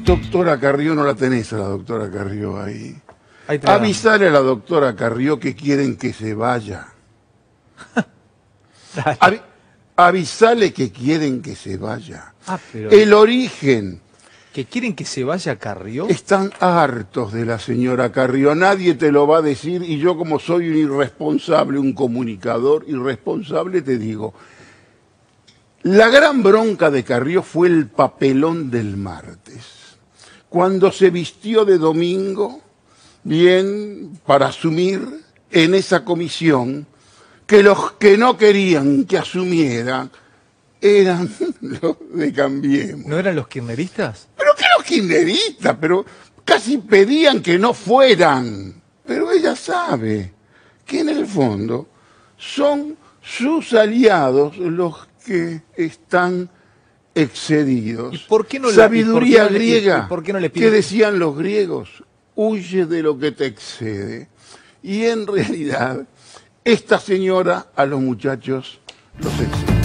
Doctora Carrió, no la tenés a la doctora Carrió ahí. Avisale a la doctora Carrió que quieren que se vaya. Avisale que quieren que se vaya. Pero el origen. ¿Que quieren que se vaya Carrió? Están hartos de la señora Carrió. Nadie te lo va a decir y yo, como soy un irresponsable, un comunicador irresponsable, te digo. La gran bronca de Carrió fue el papelón del martes. Cuando se vistió de domingo, bien, para asumir en esa comisión que los que no querían que asumiera eran los de Cambiemos. ¿No eran los kirchneristas? Pero que los kirchneristas, pero casi pedían que no fueran. Pero ella sabe que en el fondo son sus aliados los que están excedidos. ¿Y por qué no Sabiduría griega. ¿Por qué no le ¿Qué piden? decían los griegos? Huye de lo que te excede. Y en realidad, esta señora a los muchachos los excede.